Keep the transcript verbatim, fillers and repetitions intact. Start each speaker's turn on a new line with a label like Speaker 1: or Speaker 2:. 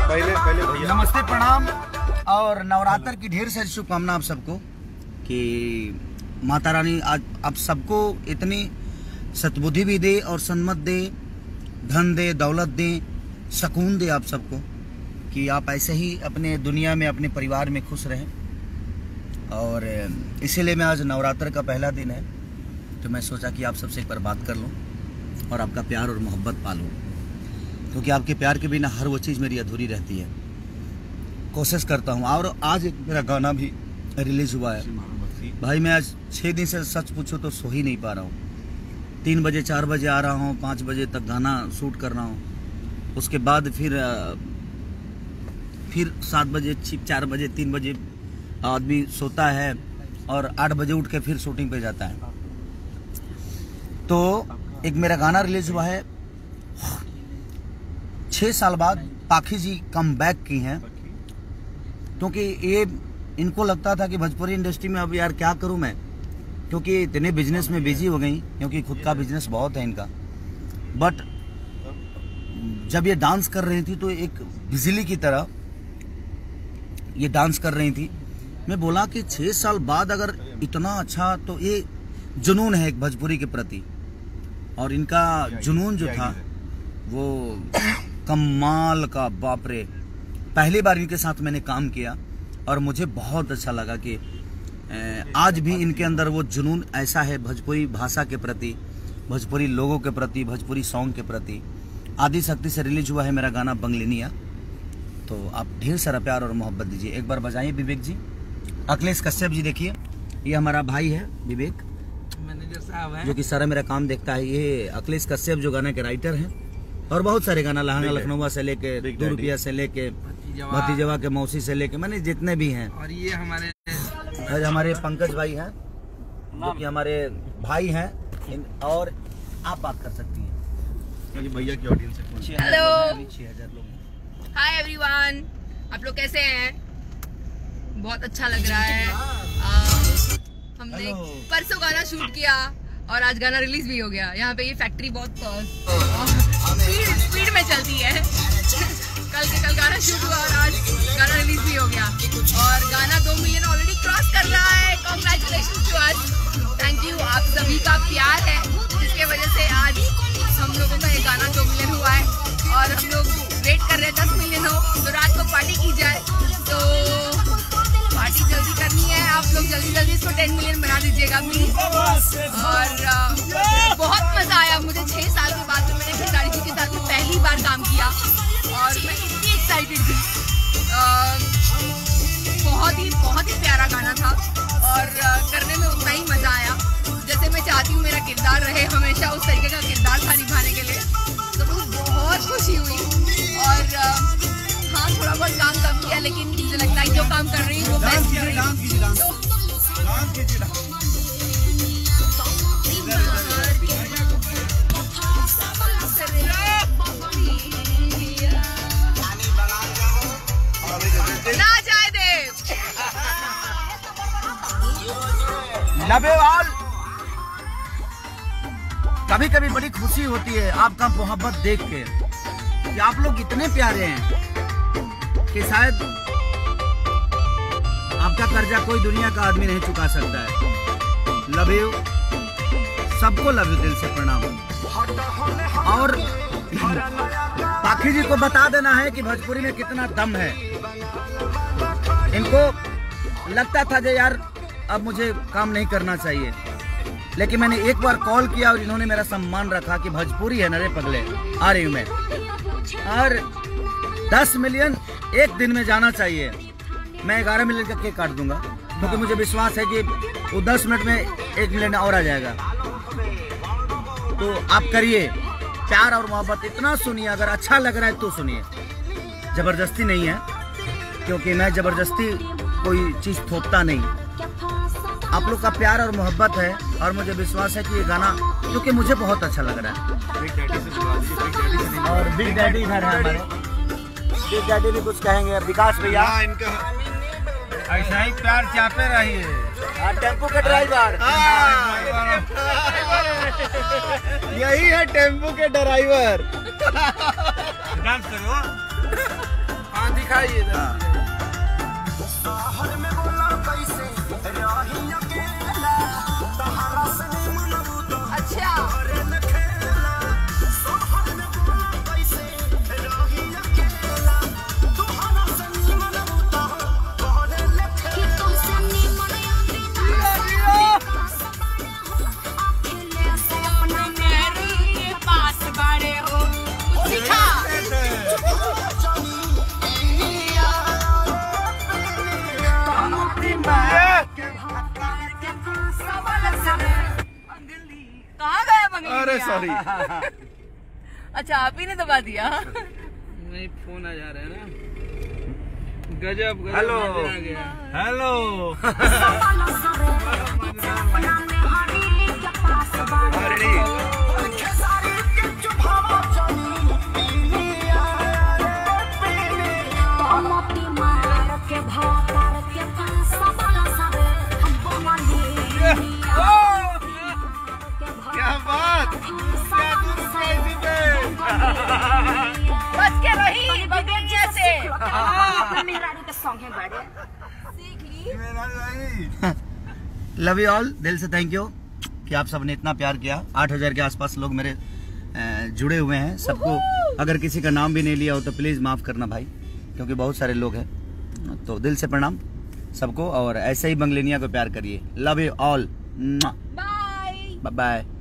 Speaker 1: पहले पहले भैया
Speaker 2: नमस्ते, प्रणाम और नवरात्र की ढेर सारी शुभकामना आप सबको कि माता रानी आज आप सबको इतनी सद्बुद्धि भी दे और सन्मत दे, धन दे, दौलत दे, सुकून दे आप सबको कि आप ऐसे ही अपने दुनिया में अपने परिवार में खुश रहें। और इसीलिए मैं आज नवरात्र का पहला दिन है तो मैं सोचा कि आप सबसे एक बार बात कर लूं और आपका प्यार और मोहब्बत पालूं, क्योंकि आपके प्यार के बिना हर वो चीज़ मेरी अधूरी रहती है। कोशिश करता हूं। और आज एक मेरा गाना भी रिलीज हुआ है भाई। मैं आज छः दिन से सच पूछो तो सो ही नहीं पा रहा हूँ। तीन बजे चार बजे आ रहा हूँ, पाँच बजे तक गाना शूट कर रहा हूँ, उसके बाद फिर फिर सात बजे चार बजे तीन बजे आदमी सोता है और आठ बजे उठ के फिर शूटिंग पे जाता है। तो एक मेरा गाना रिलीज हुआ है, छः साल बाद पाखी जी कम बैक की हैं, क्योंकि ये इनको लगता था कि भोजपुरी इंडस्ट्री में अब यार क्या करूं मैं, क्योंकि इतने बिजनेस में बिजी हो गई, क्योंकि खुद का बिजनेस बहुत है इनका। बट जब ये डांस कर रही थी तो एक बिजली की तरह ये डांस कर रही थी। मैं बोला कि छः साल बाद अगर इतना अच्छा, तो ये जुनून है एक भोजपुरी के प्रति। और इनका जुनून जो था वो कमाल का, बाप रे। पहली बार इनके साथ मैंने काम किया और मुझे बहुत अच्छा लगा कि आज भी इनके अंदर वो जुनून ऐसा है भोजपुरी भाषा के प्रति, भोजपुरी लोगों के प्रति, भोजपुरी सॉन्ग के प्रति। आदि शक्ति से रिलीज हुआ है मेरा गाना बंगलिनिया, तो आप ढेर सारा प्यार और मोहब्बत दीजिए। एक बार बजाइए विवेक जी। अखिलेश कश्यप जी देखिए, ये हमारा भाई है विवेक, मैनेजर साहब है, जो कि सारा मेरा काम देखता है। ये अखिलेश कश्यप जो गाना के राइटर हैं, और बहुत सारे गाना लहंगा लखनऊ से लेके, दो रुपया से लेके, भतीजवा के मौसी से लेके, मैंने जितने भी हैं। और ये हमारे और हमारे पंकज भाई हैं, जो कि हमारे भाई हैं। और आप बात कर सकती हैं
Speaker 1: भैया की ऑडियंस है।
Speaker 3: हेलो,
Speaker 2: छह हजार लोग।
Speaker 3: हाय एवरीवन, आप लोग कैसे हैं? बहुत अच्छा लग रहा है। आ, हमने परसों गाना शूट किया और आज गाना रिलीज भी हो गया। यहाँ पे ये फैक्ट्री बहुत स्पीड स्पीड में चलती है। कल के कल गाना शूट हुआ और आज गाना रिलीज भी हो गया और गाना दो मिलियन ऑलरेडी क्रॉस कर रहा है। Congratulations to us, thank you. आप सभी का प्यार है जिसके वजह से आज हम लोगों का ये गाना दो मिलियन हुआ है और हम लोग वेट कर रहे हैं दस मिलियन हो तो रात को पार्टी की जाए। तो पार्टी जल्दी करनी है, आप लोग जल्दी जल्दी इसको टेन मिलियन बना दीजिएगा प्लीज। और आ, बहुत मजा आया मुझे। छह साल के बाद में मैंने खिलाड़ी जी के साथ में पहली बार काम किया और मैं इतनी एक्साइटेड थी। आ, बहुत ही बहुत ही प्यारा गाना था और आ, करने में उतना ही मजा आया जैसे मैं चाहती हूँ मेरा किरदार रहे हमेशा, उस तरीके का किरदार था निभाने के लिए। तो मुझे बहुत खुशी हुई और आ, हाँ थोड़ा बहुत काम कम किया, लेकिन मुझे लगता है जो काम कर रही हूँ वो बेस्ट कर रही हूँ। ना जाए देव
Speaker 2: लबेवाल, कभी कभी बड़ी खुशी होती है आपका मोहब्बत देख के कि आप लोग इतने प्यारे हैं कि शायद आपका कर्जा कोई दुनिया का आदमी नहीं चुका सकता है। लव यू, सबको लव यू, दिल से प्रणाम। और पाखी जी को बता देना है कि भोजपुरी में कितना दम है। इनको लगता था कि यार अब मुझे काम नहीं करना चाहिए, लेकिन मैंने एक बार कॉल किया और इन्होंने मेरा सम्मान रखा कि भोजपुरी है नरे पगले, आ रही हूँ मैं। और दस मिलियन एक दिन में जाना चाहिए। मैं ग्यारह मिलियन का केक काट दूंगा, क्योंकि मुझे विश्वास है कि वो दस मिनट में एक मिलियन और आ जाएगा। तो आप करिए प्यार और मोहब्बत, इतना सुनिए। अगर अच्छा लग रहा है तो सुनिए, जबरदस्ती नहीं है, क्योंकि मैं जबरदस्ती कोई चीज़ थोपता नहीं। आप लोग का प्यार और मोहब्बत है और मुझे विश्वास है कि ये गाना, क्योंकि मुझे बहुत अच्छा लग रहा है। और बिग डैडी इधर है हमारे, बिग डैडी भी कुछ कहेंगे। विकास भैया,
Speaker 1: ऐसा ही प्यार चाहते रहिए।
Speaker 2: टेम्पो के ड्राइवर,
Speaker 1: यही है टेम्पो के ड्राइवर।
Speaker 4: डांस करो।
Speaker 1: दिखाइए ना।
Speaker 3: अच्छा कहाँ गया बंगली?
Speaker 1: अरे सॉरी।
Speaker 3: अच्छा आप ही ने दबा दिया।
Speaker 1: नहीं फोन आ जा रहा है ना। गजब गजब। Hello hello. क्या बात।
Speaker 3: बच के रही बगीचे से।
Speaker 2: लव यू ऑल, दिल से थैंक यू कि आप सबने इतना प्यार किया। आठ हजार के आसपास लोग मेरे अ, जुड़े हुए हैं। सबको अगर किसी का नाम भी नहीं लिया हो तो प्लीज माफ करना भाई, क्योंकि बहुत सारे लोग हैं। तो दिल से प्रणाम सबको, और ऐसे ही बंगलेनिया को प्यार करिए। Love you all,
Speaker 3: bye
Speaker 2: bye bye.